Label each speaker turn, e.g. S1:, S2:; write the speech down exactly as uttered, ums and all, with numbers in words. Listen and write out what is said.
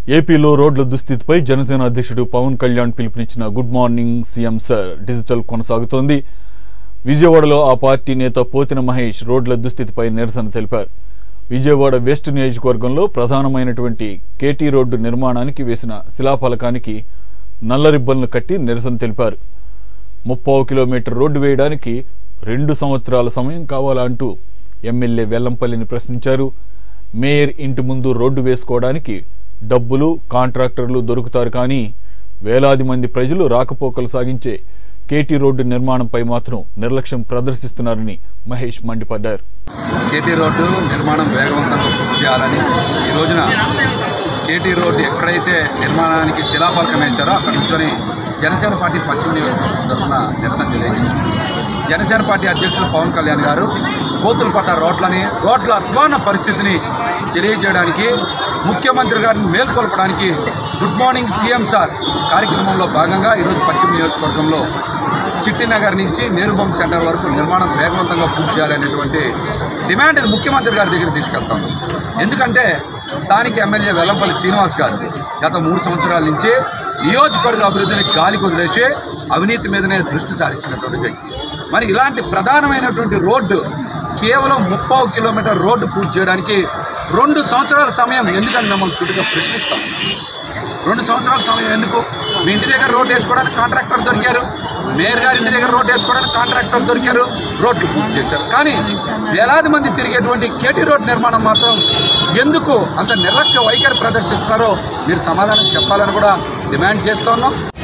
S1: ఏపీలో రోడ్ల దుస్థితిపై జనసేన అధ్యక్షుడు పవన్ కళ్యాణ్ పిలుపునిచ్చిన good morning CM sir digital కొనసాగుతోంది. విజయవాడలో ఆ పార్టీ నేత పోతిన మహేష్ రోడ్ల దుస్థితిపై నిరసన తెలిపారు. విజయవాడ వెస్ట్ నియోజకవర్గంలో ప్రధానమైనటువంటి కేటీ రోడ్డు నిర్మాణానికి వేసిన శిలాఫలకానికి నల్ల రిబ్బన్లు కట్టి నిరసన తెలిపారు. ముప్పావు కిలోమీటర్ రోడ్డు వేయడానికి రెండు సంవత్సరాల సమయం కావాలంటూ ఎమ్మెల్యే వెల్లంపల్లిని ప్రశ్నించారు. మేయర్ ఇంటి ముందు రోడ్డు వేసుకోవడానికి డబ్బులు కాంట్రాక్టర్లు దొరుకుతారు, కానీ వేలాది మంది ప్రజలు రాకపోకలు సాగించే కేటీ రోడ్డు నిర్మాణంపై మాత్రం నిర్లక్ష్యం ప్రదర్శిస్తున్నారని మహేష్ మండిపడ్డారు.
S2: కేటీ రోడ్డు నిర్మాణం వేగవంతంగా పూర్తి చేయాలని ఈ రోజున కేటీ రోడ్డు ఎక్కడైతే నిర్మాణానికి శిలాఫలకం వేశారో అక్కడ నుంచొని జనసేన పార్టీ పశ్చిమ నియోజకవర్గం తరఫున నిరసన తెలియజేసింది. జనసేన పార్టీ అధ్యక్షులు పవన్ కళ్యాణ్ గారు కోతులు పడ్డ రోడ్లని రోడ్ల అధ్వాన పరిస్థితిని తెలియజేయడానికి, ముఖ్యమంత్రి గారిని మేల్కొల్పడానికి గుడ్ మార్నింగ్ సీఎం సార్ కార్యక్రమంలో భాగంగా ఈరోజు పశ్చిమ నియోజకవర్గంలో చిట్టినగర్ నుంచి నేరుబొమ్మ సెంటర్ వరకు నిర్మాణం వేగవంతంగా పూర్తి చేయాలనేటువంటి డిమాండ్ని ముఖ్యమంత్రి గారి దగ్గర తీసుకెళ్తాం. ఎందుకంటే స్థానిక ఎమ్మెల్యే వెల్లంపల్లి శ్రీనివాస్ గారు గత మూడు సంవత్సరాల నుంచి నియోజకవర్గ అభివృద్ధిని గాలికి వదిలేసి అవినీతి మీదనే దృష్టి సారించినటువంటి వ్యక్తి. మరి ఇలాంటి ప్రధానమైనటువంటి రోడ్డు కేవలం ముప్పావు కిలోమీటర్ రోడ్డు పూర్తి చేయడానికి రెండు సంవత్సరాల సమయం ఎందుకని మిమ్మల్ని సుడిగా ప్రశ్నిస్తాం. రెండు సంవత్సరాల సమయం ఎందుకు? మీ ఇంటి దగ్గర రోడ్డు వేసుకోవడానికి కాంట్రాక్టర్ దొరికారు, మేయర్ గారి ఇంటి దగ్గర రోడ్డు వేసుకోవడానికి కాంట్రాక్టర్ దొరికారు, రోడ్లు పూర్తి చేశారు. కానీ వేలాది మంది తిరిగేటువంటి కేటీ రోడ్డు నిర్మాణం మాత్రం ఎందుకు అంత నిర్లక్ష్య వైఖరి ప్రదర్శిస్తున్నారో మీరు సమాధానం చెప్పాలని కూడా డిమాండ్ చేస్తున్నాం.